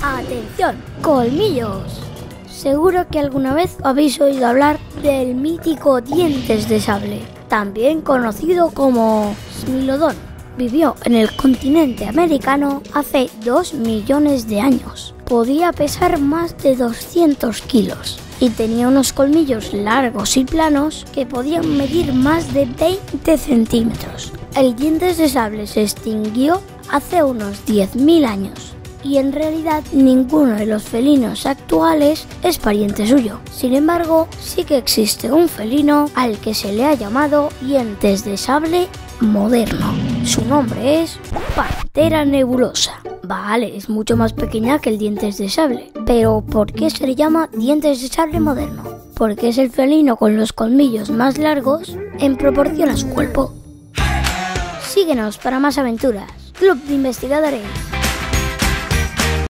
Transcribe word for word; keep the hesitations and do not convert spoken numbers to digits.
¡Atención! ¡Colmillos! Seguro que alguna vez habéis oído hablar del mítico dientes de sable, también conocido como Smilodon. Vivió en el continente americano hace dos millones de años. Podía pesar más de doscientos kilos y tenía unos colmillos largos y planos que podían medir más de veinte centímetros. El dientes de sable se extinguió hace unos diez mil años y en realidad ninguno de los felinos actuales es pariente suyo. Sin embargo, sí que existe un felino al que se le ha llamado dientes de sable moderno. Su nombre es Panthera nebulosa. Vale, es mucho más pequeña que el dientes de sable. Pero ¿por qué se le llama dientes de sable moderno? Porque es el felino con los colmillos más largos en proporción a su cuerpo. Síguenos para más aventuras. Club de Investigadores.